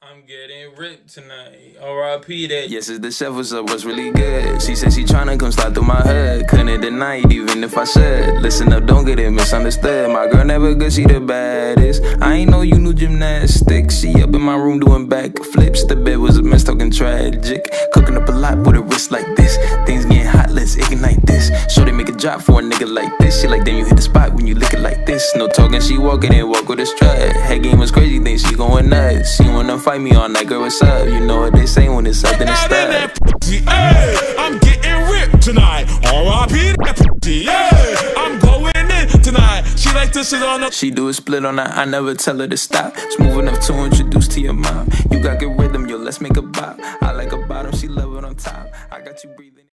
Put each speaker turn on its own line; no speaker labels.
I'm getting ripped tonight. R.I.P. that.
Yes, it's the chef. What's up? What's really good? She said she tryna come slide through my hood. Couldn't deny it even if I should. Listen up, don't get it misunderstood. My girl never good, she the baddest. I ain't know you knew gymnastics. She up in my room doing backflips. The bed was a mess, talking tragic. Cooking up a lot with a wrist like this. Things getting hot, let's ignite this. Sure they make a drop for a nigga like this. She like, damn, you hit the spot when you lick it like this. No talking, she walking and walk with a strut. Head game was crazy, think she going nuts. She wanna fight me all night, girl, what's up? You know what they say when it's up, then it's stuck.
I'm getting ripped tonight. R.I.P. that pussy, yeah. I'm going in tonight. She like to sit on the.
She do a split on that, I never tell her to stop. Smooth enough to introduce to your mom. You got good rhythm, yo, let's make a bop. I like a bottom, she love it on top. I got you breathing.